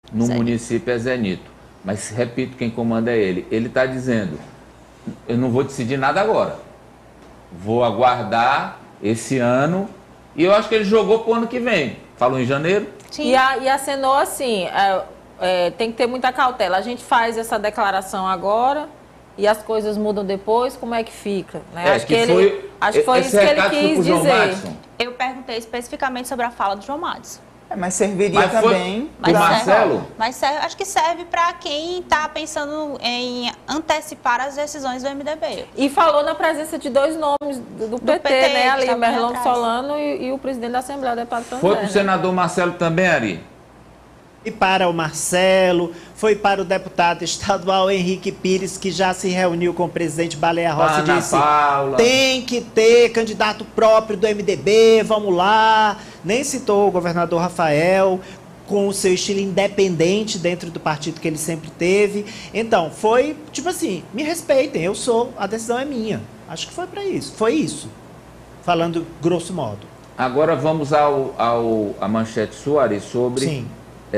no Zé município é Zé Nito. Mas, repito, quem comanda é ele. Ele está dizendo, eu não vou decidir nada agora. Vou aguardar esse ano. E eu acho que ele jogou para o ano que vem. Falou em janeiro. Sim. E acenou assim, tem que ter muita cautela. A gente faz essa declaração agora e as coisas mudam depois, como é que fica? Né? Acho que foi isso que ele quis dizer. Eu perguntei especificamente sobre a fala do João Madison. Mas serviria também para o Marcelo? Mas acho que serve para quem está pensando em antecipar as decisões do MDB. E falou na presença de dois nomes do PT, né? Ali, Merlão Solano e o presidente da Assembleia, o deputado Franzé. Foi para o senador Marcelo também, Ari? E para o Marcelo, foi para o deputado estadual Henrique Pires, que já se reuniu com o presidente Baleia Rossi e disse: tem que ter candidato próprio do MDB, vamos lá. Nem citou o governador Rafael, com o seu estilo independente dentro do partido que ele sempre teve. Então, foi tipo assim, me respeitem, a decisão é minha. Acho que foi para isso, foi isso. Falando grosso modo. Agora vamos à manchete sua, Ari, sobre... Sim.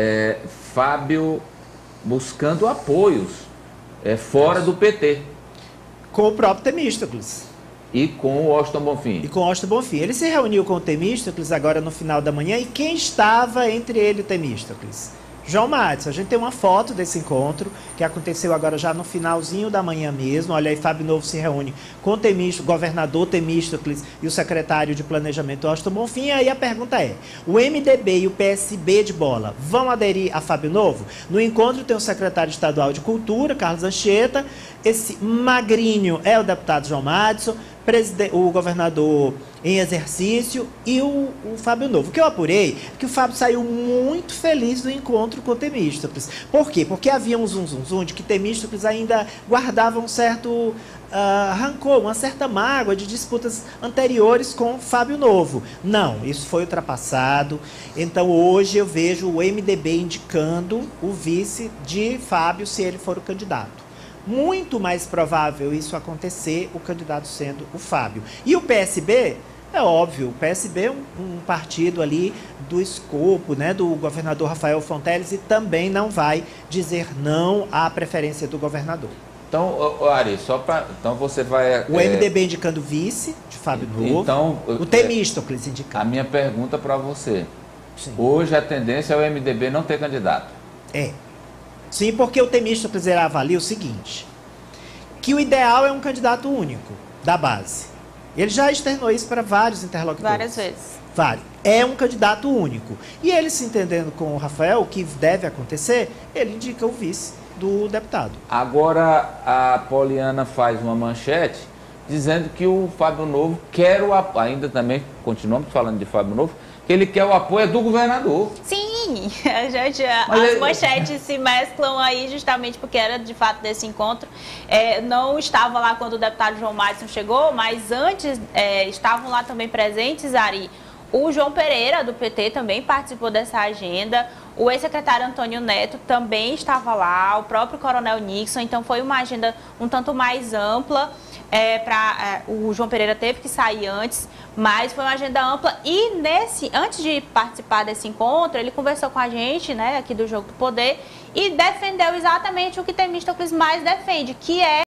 Fábio buscando apoios fora do PT. Com o próprio Temístocles. E com o Washington Bonfim. Ele se reuniu com o Temístocles agora no final da manhã. E quem estava entre ele e o Temístocles? João Madison. A gente tem uma foto desse encontro, que aconteceu agora já no finalzinho da manhã mesmo. Olha aí, Fábio Novo se reúne com o governador Temístocles e o secretário de Planejamento, Washington Bonfim. E aí a pergunta é, o MDB e o PSB de Bola vão aderir a Fábio Novo? No encontro tem o secretário estadual de Cultura, Carlos Anchieta. Esse magrinho é o deputado João Madison, o governador em exercício e o Fábio Novo. O que eu apurei é que o Fábio saiu muito feliz do encontro com o Temístocles. Por quê? Porque havia um zum de que Temístocles ainda guardava um certo rancor, uma certa mágoa de disputas anteriores com o Fábio Novo. Não, isso foi ultrapassado. Então hoje eu vejo o MDB indicando o vice de Fábio se ele for o candidato. Muito mais provável isso acontecer, o candidato sendo o Fábio. E o PSB, é óbvio, o PSB é um partido ali do escopo, né, do governador Rafael Fonteles e também não vai dizer não à preferência do governador. Então, Ari, então você vai... O MDB indicando vice de Fábio Novo, então, o Temístocles indicando. A minha pergunta para você. Sim. Hoje a tendência é o MDB não ter candidato. Sim, porque o Temístocles avalia o seguinte, que o ideal é um candidato único da base. Ele já externou isso para vários interlocutores. Várias vezes. É um candidato único. E ele se entendendo com o Rafael, o que deve acontecer, ele indica o vice do deputado. Agora a Poliana faz uma manchete dizendo que o Fábio Novo quer o apoio, ainda também continuamos falando de Fábio Novo, que ele quer o apoio do governador. Sim, as manchetes se mesclam aí justamente porque era de fato desse encontro. Não estava lá quando o deputado João Madison chegou, mas antes estavam lá também presentes, Ari. O João Pereira, do PT, também participou dessa agenda. O ex-secretário Antônio Neto também estava lá, o próprio Coronel Nixon. Então foi uma agenda um tanto mais ampla. O João Pereira teve que sair antes, mas foi uma agenda ampla. E antes de participar desse encontro, ele conversou com a gente, né, aqui do Jogo do Poder, e defendeu exatamente o que Temístocles mais defende, que é